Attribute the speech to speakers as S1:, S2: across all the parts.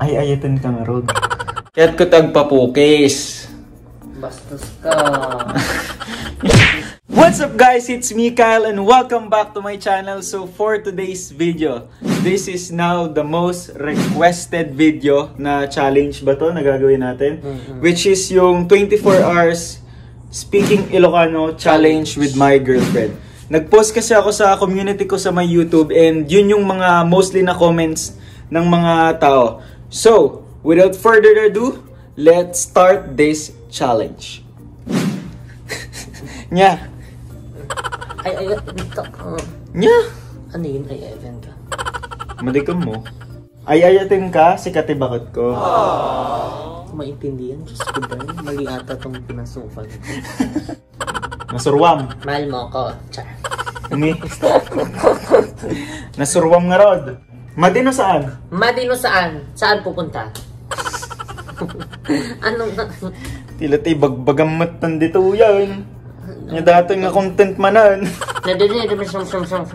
S1: Ay, ayatan ka nga, Rod. Kaya't ko tagpapukis.
S2: Bastos ka.
S1: What's up guys, it's me Kyle and welcome back to my channel. So for today's video, this is now the most requested video na challenge ba to na gagawin natin? Which is yung 24 hours speaking Ilocano challenge with my girlfriend. Nag-post kasi ako sa community ko sa my YouTube and yun yung mga mostly na comments ng mga tao. So, without further ado, let's start this challenge. Nya.
S2: Ay, dito ka.
S1: Nya.
S2: Ano yun? Ay, event ka.
S1: Madikam mo. Ay, ayatin ka, sikatibakot ko.
S2: Maintindihan, Diyos ko ba? Mali ata itong pinasukan.
S1: Nasurwam.
S2: Mahal mo ako. Char.
S1: Umi. Nasurwam nga, Rod. Madino saan?
S2: Madino saan? Saan pupunta? Anong...
S1: Tila tayo bagbagamot nandito yan. Yung dati nga content manan.
S2: Nadadada mo siyang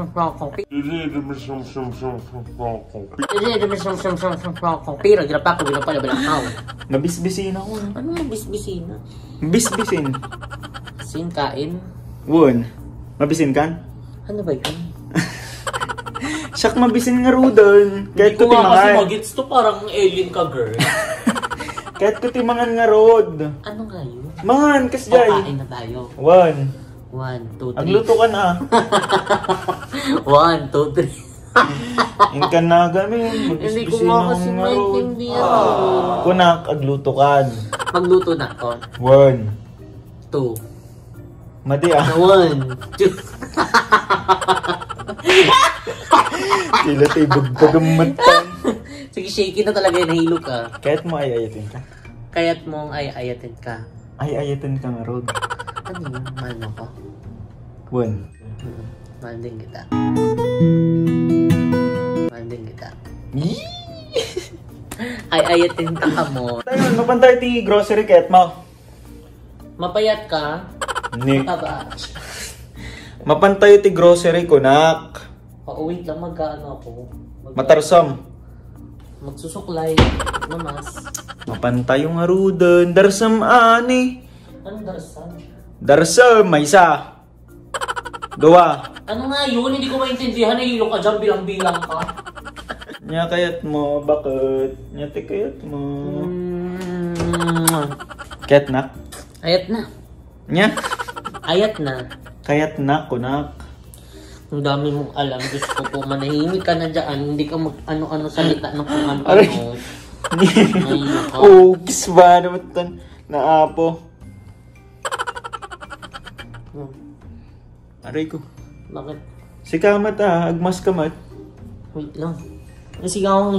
S2: Pero grapa ko binapalabalakaw.
S1: Nabisbisin ako.
S2: Ano mabisbisin na?
S1: Bisbisin.
S2: Sin kain?
S1: Won. Mabisin kan?
S2: Ano ba yun?
S1: Siyak mabisin nga Rudon.
S3: Kahit ko nga kasi magits to parang alien ka girl.
S1: Kahit ko timangan nga Rod.
S2: Ano nga yun?
S1: Mangan, kasjay.
S2: Pakain na tayo.
S1: 1,
S2: 1, 2, 3.
S1: Agluto ka na.
S2: 1, 2, 3.
S1: Inkan na gamin.
S2: Hindi ko nga kasi maintindihan.
S1: Kunak, agluto ka.
S2: Magluto na ako.
S1: 1,
S2: 2.
S1: Madi ah.
S2: 1, 2.
S1: Tila tayo bagbagamatan.
S2: Sige, shaky na talaga yun. Nahilo ka.
S1: Kahit mo ay ayatin ka.
S2: Kaya't mong ay ayatin ka.
S1: Ay ayatin ka nga Rod.
S2: Ano yun? Mahal mo ko?
S1: 1.
S2: Mahal din kita. Mahal din kita. Ay ayatin ka mo.
S1: Tayo, mapantay ti grocery kahit mo.
S2: Mapayat ka?
S1: Ni.
S2: Mataba?
S1: Mapantay ti grocery ko nak.
S2: Oh, wait lang. Mag-ano ako?
S1: Matarsam.
S2: Magsusuklay. Mamas.
S1: Mapantay yung Rudon. Darsam ani.
S2: Anong darasan?
S1: Darsam, may isa. 2.
S3: Ano nga yun? Hindi ko maintindihan. Nahilo ka dyan, bilang-bilang ka.
S1: Nya kayat mo, bakit? Nya te kayat mo. Kayat nak?
S2: Ayat na.
S1: Nya?
S2: Ayat na.
S1: Kayat nak, kunak.
S2: Ang dami mong alam. Diyos ko po, manahimik ka na dyan. Hindi ka mag-ano-ano salita ng kung
S1: Aray.
S2: ano-ano.
S1: Oh, kiss ba naman tan? Naapo. Aray ko.
S2: Bakit?
S1: Si kamat ah, agmas kamat.
S2: Wait lang. Sige ako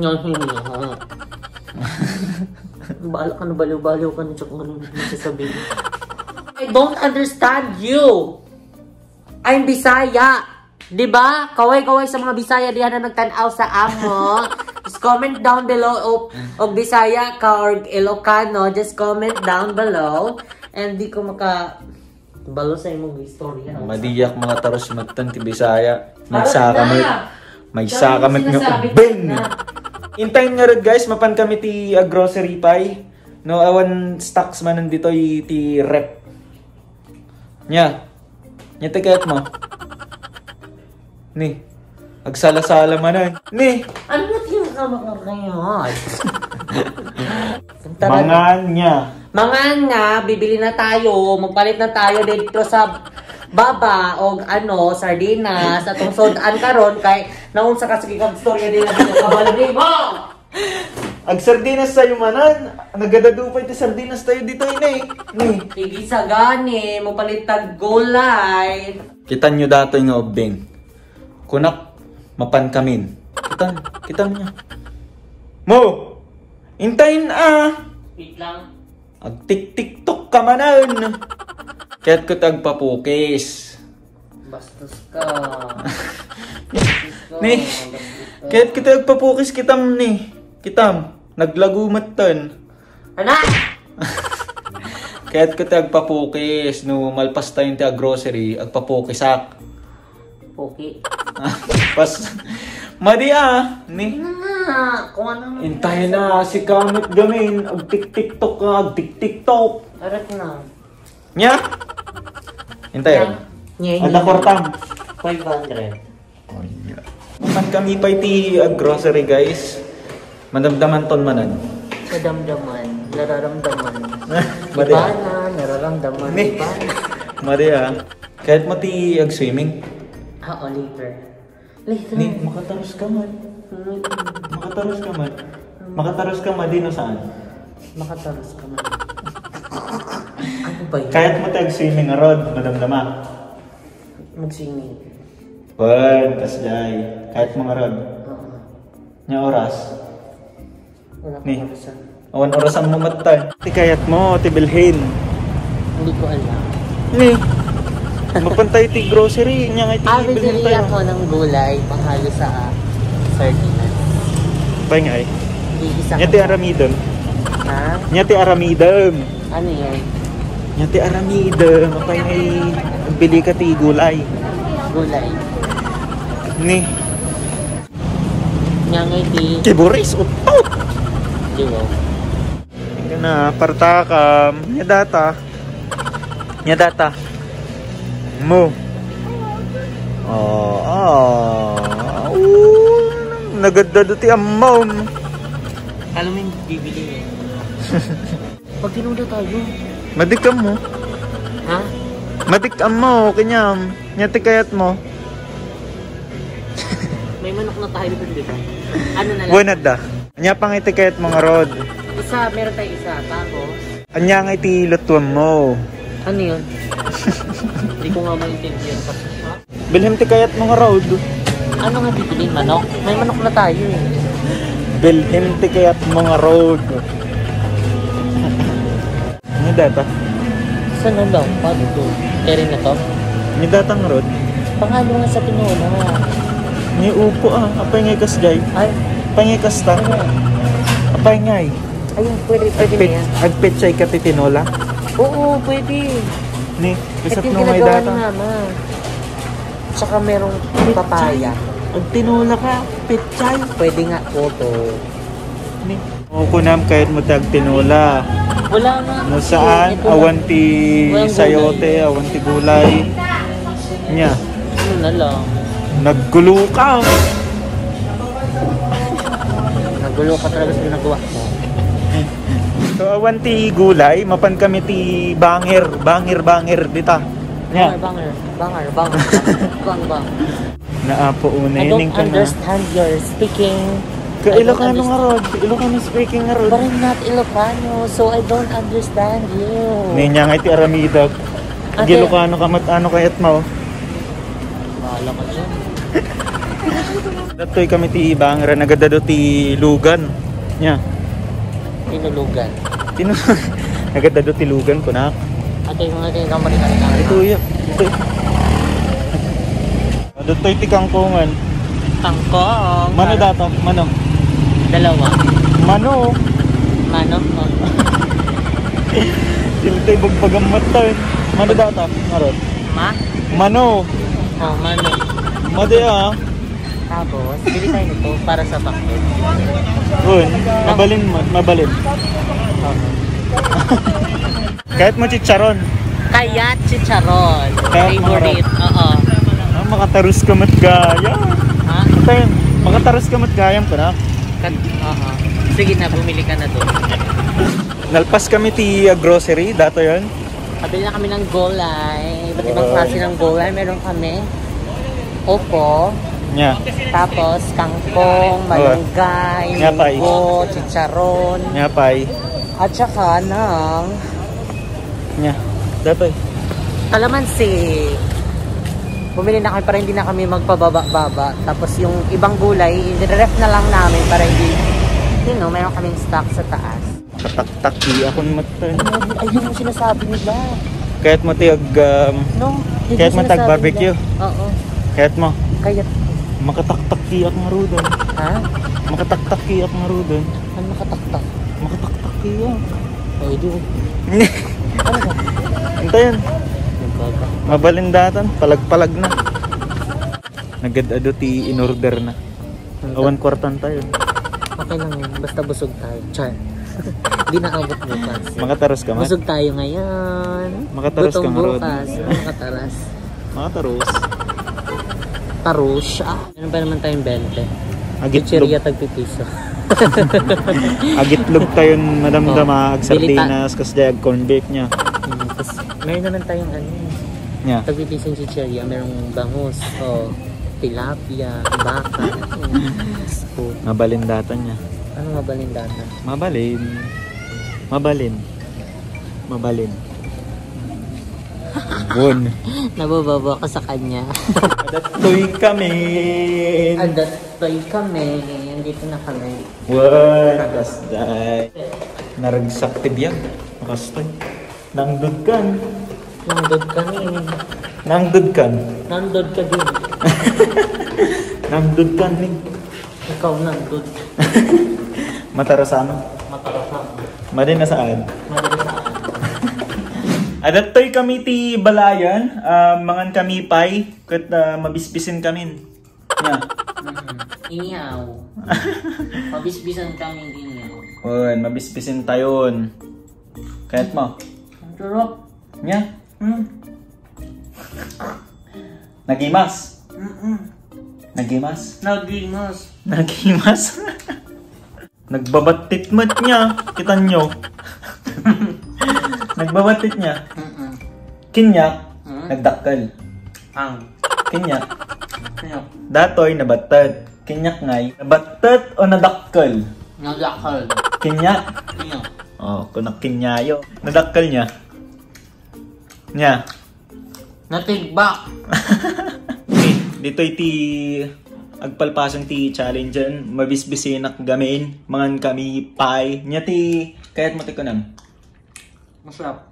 S2: bahala ka na, baliw-baliw ka na. Tsaka ano masasabihin. I don't understand you. I'm Bisaya. Diba? Kaway-kaway sa mga Bisaya diyan na nagtanaw sa amo. Just comment down below og Bisaya ka or Ilocano. Just comment down below. And di ko balo sa imong istorya.
S1: Madiyak mga taros matan ti Bisaya. May sakamit nga ubeng. Intayin nga rin guys, mapan kami ti grocery pie. No, awan stocks man nandito ti rep. Nya. Nya te kayat mo. Ni. Agsala-sala manan. Ni.
S2: Ano na tinasama ka ngayon?
S1: Mangan nya.
S2: Mga nga, bibili na tayo, magpalit na tayo dito sa baba o sardinas atong sodan karon kay naun sa kasigikang storya nila dito sa balay mo.
S1: Ag sardinas tayo manan. Nagadadupay ti sardinas tayo dito ini. Ni.
S2: Sige sa gani, mo palit tag gulay.
S1: Kita nyo dato nga ubeng. Kunak mapan kamin. Kita niya. Mo. Intayin ah.
S2: Wait lang.
S1: Ag tik-tiktok ka manan. Kaya't ko tagpapukis.
S2: Bastos ka.
S1: Ni. Kaya't ko tagpapukis kitam ni. Kitam. Naglagumatan.
S2: Anak!
S1: Kaya't ko tagpapukis. No, malpas tayong ti grocery. Agpapukisak.
S2: Okay.
S1: Pas. Madi ah. Ni.
S2: Kung ano.
S1: Intayin na si Kamit gamin. Ag-tik-tiktok ka, ag-tik-tiktok.
S2: Arat na.
S1: Nya? Intayin. Ada kortam.
S2: 500.
S1: Makan kami pa iti grocery guys. Madamdaman ton manan.
S2: Sa damdaman, nararamdaman.
S1: Madi
S2: Iba
S1: ah.
S2: na, nararamdaman.
S1: Ni.
S2: Iba na.
S1: Madi ah. Kahit mo ti ag-swimming.
S2: Later. Later.
S1: Ni, makataros ka man. Makataros ka man. Makataros ka man dino saan?
S2: Makataros ka man. Ano ba yun?
S1: Kahit mo ti ag-swimming arod, madamdama.
S2: Mag-swimming.
S1: Pwede, kasjay. Kahit mga rod.
S2: Oo.
S1: Nya oras.
S2: Wala
S1: Ni.
S2: ko orasan.
S1: Awan orasan mo matay. Ti kayat mo, ti bilhin.
S2: Hindi ko alam.
S1: Ni. Mapantay ti grocery. Nya nga ti bilhin
S2: Bibili
S1: tayo.
S2: ako ng gulay panghalo sa sardinas.
S1: Pangay.
S2: Hindi isa
S1: Nya ti aramidon.
S2: Ha?
S1: Nya ti aramidon.
S2: Ano yun?
S1: Nya ti aramidon. Mapangay. Bili ka ti gulay.
S2: Gulay.
S1: Ni.
S2: Nyangay di.
S1: Ti Boris. Utot.
S2: Diwo.
S1: Ika na. Partakam. Nya data. Nya data. Mo. Nagadado ti amam.
S2: Alam mo yung bibili eh. Pag tinuda tayo.
S1: Madikam mo.
S2: Ha?
S1: Madikam mo. Kanyam. Nyati kayat mo.
S2: May manok na tayo dito dito. Ano na lang?
S1: Buwanad da. Anya pang iti kayat mga rod.
S2: Isa, meron tayo isa. Tapos,
S1: Anya nga iti lutuan mo.
S2: ano yun? Hindi ko nga maintindihan kasi. Ha?
S1: Bilhin ti kayat mga rod.
S2: Ano nga bibili? Manok? May manok na tayo eh.
S1: Bilhin ti kayat mga rod. Ano data?
S2: Saan na lang? Paano to? Kering na to?
S1: Ni datang rod.
S2: Pangalo nga sa tinola.
S1: Ni upo ah. Apay ngay kasjay.
S2: Ay,
S1: Apay ngay kasta.
S2: ano?
S1: Apay ngay.
S2: Ayun, pwede na yan.
S1: Agpetsay ka ti tinola.
S2: Oo, pwede.
S1: Ni,
S2: Ito
S1: isat
S2: yung
S1: mo may
S2: ginagawa ni
S1: data.
S2: Mama. Tsaka merong papaya.
S1: Ag tinola ka. Petsay.
S2: Pwede nga photo.
S1: Ni. Kunam kahit mo tag tinola.
S2: Wala nga.
S1: No saan?
S2: Ito lang.
S1: Awanti
S2: Walang
S1: sayote, awanti gulay. Nya.
S2: Ano na lang.
S1: Naggulo ka.
S2: Nagulo ka talaga sa ginagawa mo.
S1: So awanti gulay, mapan kami ti bangir dita. Nya.
S2: Banger. Bang.
S1: Naapo
S2: I
S1: unayin
S2: don't
S1: ka na.
S2: understand your speaking.
S1: Ka Ilocano nga rod. Ilocano speaking nga rod.
S2: But I'm not Ilocano, so I don't understand you.
S1: Ninya nga iti aramidag.
S2: Ate.
S1: Ilocano ka mat ano kayat mo.
S2: Bahala ka dyan.
S1: Datoy kami ti bangir nagadado ti lugan. Nya.
S2: Tinulugan.
S1: Nagadado ti lugan ko na.
S2: Ate, yung mga kamari ka rin.
S1: Ito ya. Ito. Datoy ti kangkungan.
S2: Kangkong.
S1: Mano dato? Mano?
S2: Dalawa.
S1: Mano?
S2: Mano? Oh.
S1: Siltay bagbagang matan. Mano dato? Marot.
S2: Ma?
S1: Mano?
S2: Oh, mano.
S1: Madi ah.
S2: Tapos, bili tayo nito para sa bakit.
S1: Uy, mabalin.
S2: Okay.
S1: Kahit mo chicharon.
S2: Kayat chicharon.
S1: Kayat
S2: Favorite. Oo.
S1: Makatarus ka mat gayam.
S2: Ha?
S1: Tayo, makatarus ka mat gayam ko na.
S2: Oo. Sige na, bumili ka na doon.
S1: Nalpas kami ti grocery, dato yon.
S2: Kabili na kami ng gulay. Iba't ibang klase ng gulay. Meron kami. Opo.
S1: Nya.
S2: Tapos, kangkong, malunggay,
S1: Nga pa,
S2: linggo, chicharon.
S1: Nya pay.
S2: At saka ng
S1: Nya. Dato.
S2: kalamansi. Bumili na kami para hindi na kami magpababa-baba. Tapos yung ibang gulay, i-ref na lang namin para hindi, meron kaming stock sa taas.
S1: Katak-taki ako matan.
S2: Ayun ang sinasabi nila.
S1: Kahit mo ti
S2: No? Yun
S1: kahit
S2: yung
S1: mo tag
S2: sinasabi
S1: barbecue.
S2: nila. Oo.
S1: Kahit mo
S2: Kaya,
S1: makatak-taki ako marudon.
S2: ha?
S1: Makatak-taki ako marudon.
S2: Ano nakataktak?
S1: Makatak-taki ako.
S2: Oh, hindi. Ano ba?
S1: Antayan.
S2: Nagbaga.
S1: Mabalindatan, palag-palag na. Nagad-ado ti in order na. Awan kwartan tayo.
S2: Okay lang yun. Basta busog tayo. Char. Hindi na abot bukas.
S1: Makataros ka, man?
S2: Busog tayo ngayon.
S1: Makataros ka, Marod.
S2: bukas. Makataras.
S1: Makataros.
S2: Taros. Ano ba naman tayong 20?
S1: Agitlog.
S2: Chicheria tagpipiso.
S1: Agitlog tayong madamdama. Ag sardinas. Kasdaya ag corn beef niya.
S2: Tapos, meron naman tayong ano.
S1: Niya.
S2: Tagpipiso yung chicheria. Merong bangus. Tilapia. Baka.
S1: Mabalindatan niya.
S2: Ano mabalindata?
S1: Mabalin. Mabalin. Mabalin. Won.
S2: Nabababa ka sa kanya.
S1: Adatoy kami.
S2: Adatoy kami. Andito na kami.
S1: Won. Kasday. Naragsak tibiyag. Makastoy. Nangdod kan.
S2: Nandod ka ni.
S1: Nangdod kan.
S2: Nandod ka din.
S1: Nangdod kan ni.
S2: Ikaw nandod.
S1: Matarasan.
S2: Matarasan.
S1: Madin na saan?
S2: Matarasan.
S1: Adatoy kami ti balayan. Mangan kami pay. Kat mabisbisin kami. Nya.
S2: Inyaw. Mabisbisan kami inyaw.
S1: Won. Mabisbisin tayon. Kahit mo.
S2: Ang sarap.
S1: Nya. Nagimas. Nagimas.
S2: Nagimas.
S1: Nagimas. Nagbabatit mat niya. Kita nyo. Nagbabatit niya. Kinyak. Nagdakkel.
S2: Ang.
S1: Kinyak.
S2: Ano?
S1: Datoy nabatat. Kinyak ngay. Nabatat o nadakkel?
S2: Nadakal.
S1: Kinyak.
S2: Ano?
S1: Oh, kunak kinyayo. Nadakkel niya. Nya.
S2: Natigbak.
S1: Dito iti agpalpasang ti challenge dyan. Mabisbisinak gamin. Mangan kami pie. Nya ti kayat mo ti kunam.
S2: Masarap.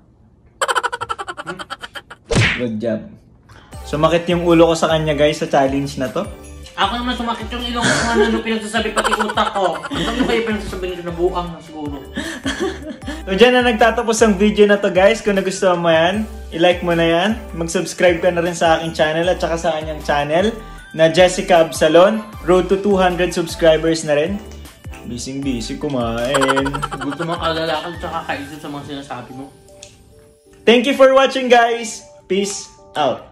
S1: Good job. Sumakit yung ulo ko sa kanya guys sa challenge na to.
S3: Ako naman sumakit yung ilong ko kung ano pinagsasabi pati utak ko. Ano kayo pinagsasabi nito na buang na siguro.
S1: So dyan na nagtatapos ang video na to guys. Kung nagustuhan mo yan, i-like mo na yan. Mag-subscribe ka na rin sa aking channel at saka sa kanyang channel na Jessica Absalon. Road to 200 subscribers na rin. Busy kumain.
S3: Gusto mong kalalakad tsaka kaisip sa mga sinasabi mo.
S1: Thank you for watching guys. Peace out.